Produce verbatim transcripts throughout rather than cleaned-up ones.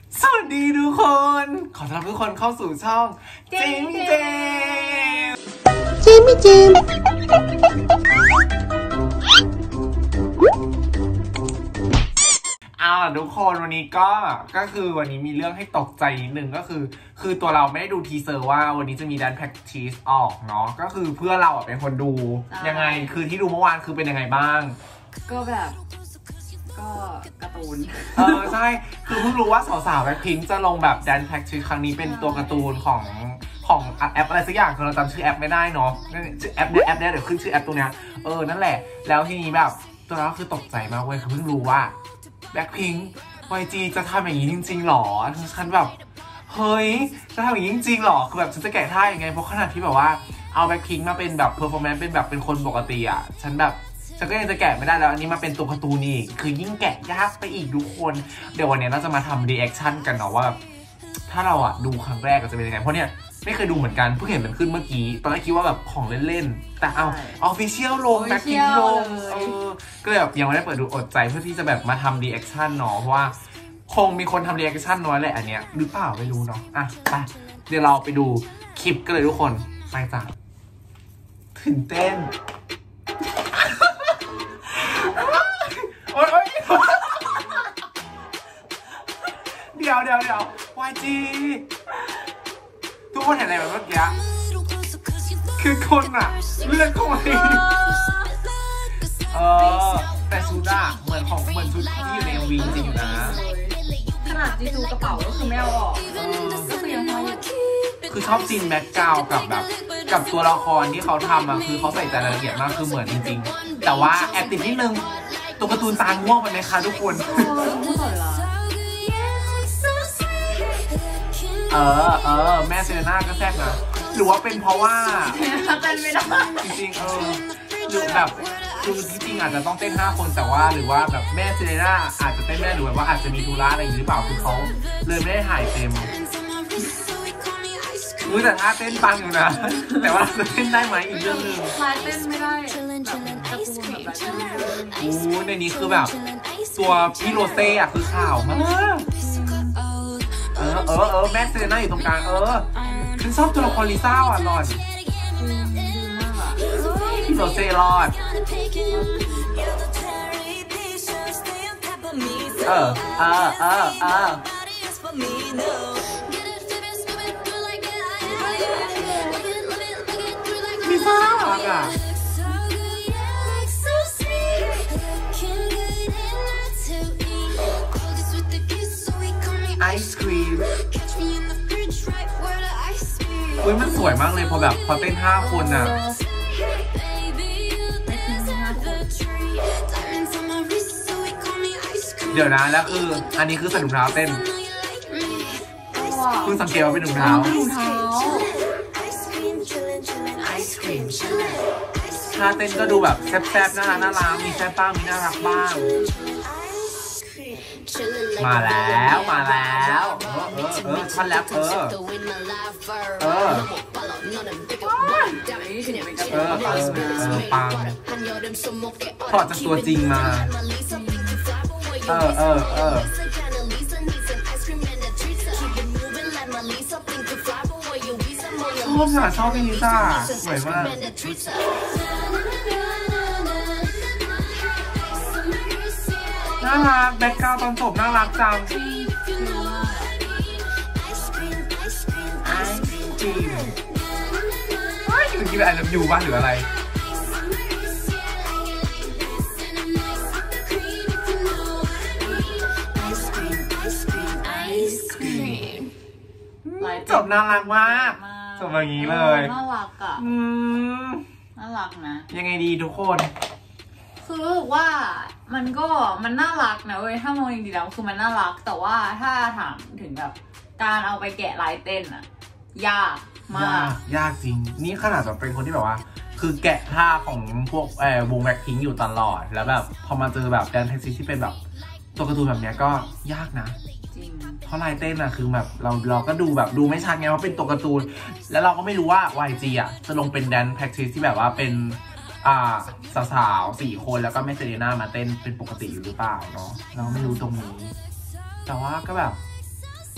สวัสดีทุกคนขอต้อนรับทุกคนเข้าสู่ช่องจิมเจมจิมจิมเอาล่ะทุกคนวันนี้ก็ก็คือวันนี้มีเรื่องให้ตกใจนิดนึงก็คือคือตัวเราไม่ได้ดูทีเซอร์ว่าวันนี้จะมีแดนแพ็กทีสออกเนาะก็คือเพื่อเราเป็นคนดูยังไงคือที่ดูเมื่อวานคือเป็นยังไงบ้างก็แบบก็การ์ตูนเออใช่คือเพิ่งรู้ว่าสาวๆแบ็คพิงค์จะลงแบบแดนแพ็กทีสครั้งนี้เป็นตัวการ์ตูนของของแอปอะไรสักอย่างคือเราจำชื่อแอปไม่ได้เนาะชื่อแอปเนี่ยแอปเนี่ยเดี๋ยวขึ้นชื่อแอปตัวเนี้ยเออนั่นแหละแล้วทีนี้แบบตัวเราคือตกใจมากเว้ยคือเพิ่งรู้ว่าแบ็คพิงค์ วาย จี จะทำอย่างนี้จริงๆหรอฉันแบบเฮ้ยจะทำอย่างนี้จริงๆหรอคือแบบฉันจะแกะท่ายังไงเพราะขนาดที่แบบว่าเอาแบ็คพิงค์มาเป็นแบบเพอร์ฟอร์แมนซ์เป็นแบบเป็นคนปกติอ่ะฉันแบบฉันก็ยังจะแกะไม่ได้แล้วอันนี้มาเป็นตัวการ์ตูนอีกคือยิ่งแกะยากไปอีกทุกคนเดี๋ยววันนี้เราจะมาทำรีแอคชั่นกันเนาะว่าถ้าเราอ่ะดูครั้งแรกจะเป็นยังไงเพราะเนี่ยไม่เคยดูเหมือนกันเพิ่งเห็นมันขึ้นเมื่อกี้ตอนแรกคิดว่าแบบของเล่นๆแต่เอาออฟฟิเชียลลงแบ็คพิงค์ลงเออก็เลยแบบยังไม่ได้เปิดดูอดใจเพื่อที่จะแบบมาทำรีแอคชั่นเนาะเพราะว่าคงมีคนทำรีแอคชั่นน้อยแหละอันเนี้ยหรือเปล่าไม่รู้เนาะอ่ะไปเดี๋ยวเราไปดูคลิปกันเลยทุกคนไปจ้ะตื่นเต้นโอ๊ยโอ๊ยเดี๋ยวเดี๋ยวเดี๋ยว วาย จี ทุกคนเห็นอะไรแบบเมื่อกี้คือคนอะเลือดเข้ามาเออแต่ชุดอะเหมือนของเหมือนชุดที่อยู่ใน เอ็ม วี จริงอยู่นะขนาดจีซูกระเป๋าก็คือไม่เอาออกก็คือยังให้คือชอบซีนแบ็คกราวด์กับแบบกับตัวละครที่เขาทำอะคือเขาใส่ใจรายละเอียดมากคือเหมือนจริงๆแต่ว่าแอบติดนิดนึงตัวการ์ตูนตาง่วงไปไหมคะทุกคนเออเออแม่เซเลน่าก็แซ่บนะหรือว่าเป็นเพราะว่าเต้นไม่ได้จริงๆเออหรือแบบคือจริงๆอาจจะต้องเต้นห้าคนแต่ว่าหรือว่าแบบแม่เซเลน่าอาจจะเต้นไม่ได้หรือว่าอาจจะมีธุระอะไรอย่างนี้หรือเปล่าคือเขาเลยไม่ได้ถ่ายเต็มรู้แต่ท่าเต้นปังอยู่นะแต่ว่าจะเต้นได้ไหมอีกเรื่องนึงลายเต้นไม่ได้ตะปูแบบโอ้ในนี้คือแบบตัวพี่โรเซ่อะคือข่าวมากเออเออเออแม่เซเลน่าอยู่ตรงกลางเออฉันชอบตัวละครลิซ่าอ่ะหลอดพี่โรเซ่รอดเออเออเออเออลิซ่าอ่ะไอศครีมอุ้ยมันสวยมากเลยพอแบบพอเต้นห้าคนอ่ะเดี๋ยวนะแล้วคืออันนี้คือใส่ถุงเท้าเต้นคุณสังเกตว่าเป็นถุงเท้าท่าเต้นก็ดูแบบแซ่บๆน่ารักน่ารักมีแซ่บบ้างมีน่ารักบ้างมาแล้วมาแล้วเออเออเออท่อนแรปเออเออเออเออเออปังถอดจากตัวจริงมาเออเออเออชอบอ่ะชอบพี่ลิซ่าสวยมากน่ารักแบ็คกราวด์ตอนจบน่ารักจังไอศครีมว้ายอยู่ที่อะไรอยู่บ้านหรืออะไรจบน่ารักมากจบอย่างนี้เลยน่ารักอ่ะอืมน่ารักนะยังไงดีทุกคนคือรู้สึกว่ามันก็มันน่ารักนะเว้ยถ้ามองจริงๆแล้วคือมันน่ารักแต่ว่าถ้าถามถึงแบบการเอาไปแกะลายเต้นอะยากมากยากจริงนี่ขนาดแบบเป็นคนที่แบบว่าคือแกะท่าของพวกเออวงแบ็คพิงค์อยู่ตลอดแล้วแบบพอมาเจอแบบแดนแท็กซี่ที่เป็นแบบตัวการ์ตูนแบบนี้ก็ยากนะจริงเพราะลายเต้นอะคือแบบเราเราก็ดูแบบดูไม่ชัดไงว่าเป็นตัวการ์ตูนแล้วเราก็ไม่รู้ว่า วาย จี อะจะลงเป็นแดนแท็กซี่ที่แบบว่าเป็นอ่าสาวๆสี่คนแล้วก็แม่เซเลน่ามาเต้นเป็นปกติอยู่หรือเปล่าเนาะเราไม่รู้ตรงนี้แต่ว่าก็แบบ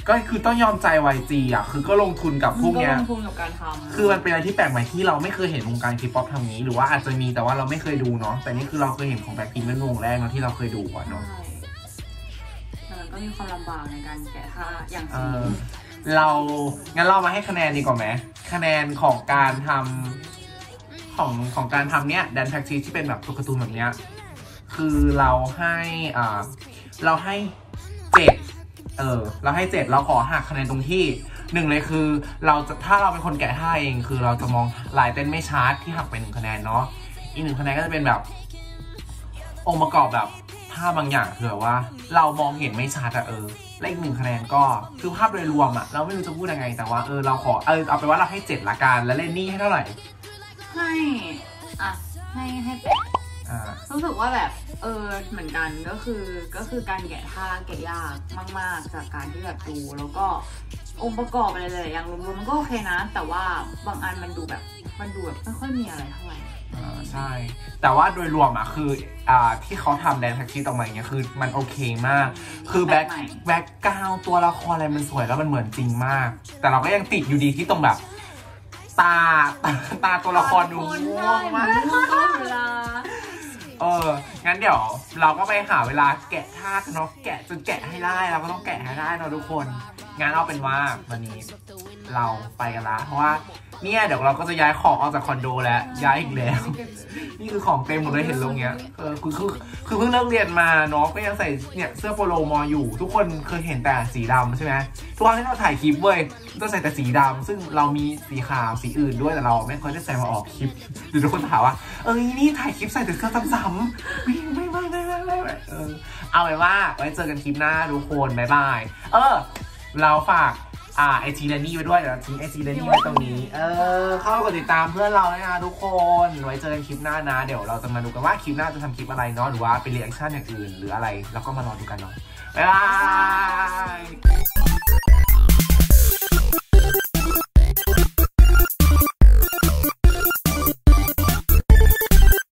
ก็คือต้องยอมใจ วาย จี อ่ะคือก็ลงทุนกับพวกเนี้ยก็ลงทุนกับการทำคือมันเป็นอะไรที่แปลกใหม่ที่เราไม่เคยเห็นวงการทีป๊อปทำนี้หรือว่าอาจจะมีแต่ว่าเราไม่เคยดูเนาะแต่นี่คือเราเคยเห็นของแบล็คพิงค์เป็นวงแรกเนาะที่เราเคยดูอ่ะเนาะแต่มันก็มีความลำบากในการแกะท่าอย่างจริงเรางั้นเรามาให้คะแนนดีกว่าไหมคะแนนของการทำของของการทำเนี้ยแดนแพ็กซีที่เป็นแบบตัวการ์ตูนแบบเนี้ยคือเราให้อ่าเราให้เจ็ดเออเราให้เจ็ดเราขอหักคะแนนตรงที่หนึ่งเลยคือเราจะถ้าเราเป็นคนแกะท่าเองคือเราจะมองลายเต้นไม่ชัดที่หักไปหนึ่งคะแนนเนาะอีกหนึ่งคะแนนก็จะเป็นแบบองค์ประกอบแบบท่าบางอย่างคือแบบว่าเรามองเห็นไม่ชัดอะเออและอีกหนึ่งคะแนนก็คือภาพโดยรวมอะเราไม่รู้จะพูดยังไงแต่ว่าเออเราขอเออเอาไปว่าเราให้เจ็ดละกันแล้วเล่นนี่ให้เท่าไหร่ให้อ่ะให้ให้แปดรู้สึกว่าแบบเออเหมือนกันก็คือก็คือการแกะท่าแกะยากมากๆจากการที่แบบดูแล้วก็องค์ประกอบอะไรเลยอย่างรวมๆมันก็โอเคนะแต่ว่าบางอันมันดูแบบมันดูแบบไม่ค่อยมีอะไรเท่าไหร่อ่าใช่แต่ว่าโดยรวมอ่ะคืออ่าที่เขาทำแดนแท็กซี่ออกมาอย่างเงี้ยคือมันโอเคมากคือแบ็คแบ็คกราวตัวละครอะไรมันสวยแล้วมันเหมือนจริงมากแต่เราก็ยังติดอยู่ดีที่ตรงแบบตาตาตัวละครดูง่วงมากเอองั้นเดี๋ยวเราก็ไปหาเวลาแกะท่ากันเนาะแกะจนแกะให้ได้เราก็ต้องแกะให้ได้เนาะทุกคนงั้นเอาเป็นว่าวันนี้เราไปกันละเพราะว่าเนี่ยเดี๋ยวเราก็จะย้ายของออกจากคอนโดแล้วย้ายอีกแล้วนี่คือของเต็มหมดเลยเห็นลงเงี้ยเออคือคือคือเพิ่งเลิกเรียนมาเนาะก็ยังใส่เนี่ยเสื้อโปโลมออยู่ทุกคนเคยเห็นแต่สีดำใช่ไหมทุกครั้งที่เราถ่ายคลิปเว้ยต้องใส่แต่สีดำซึ่งเรามีสีขาวสีอื่นด้วยแต่เราไม่ค่อยได้ใส่มาออกคลิปหรือทุกคนถามว่าเออนี่ถ่ายคลิปใส่แต่เสื้อซ้ำๆไม่ไม่ไม่ไม่ไม่ไม่เออเอาไว้ว่าไว้เจอกันคลิปหน้าทุกคนบ๊ายบายเออเราฝากอ่าไอจีแลนนี่ไว้ด้วยเดี๋ยวทิ้งไอจีแลนนี่ไว้ตรงนี้เออเข้ามากดติดตามเพื่อนเราเลยนะทุกคนไว้เจอกันคลิปหน้านะเดี๋ยวเราจะมาดูกันว่าคลิปหน้าจะทำคลิปอะไรเนาะหรือว่าเป็นรีแอคชั่นอย่างอื่นหรืออะไรแล้วก็มารอดูกันเนาะบ๊ายบาย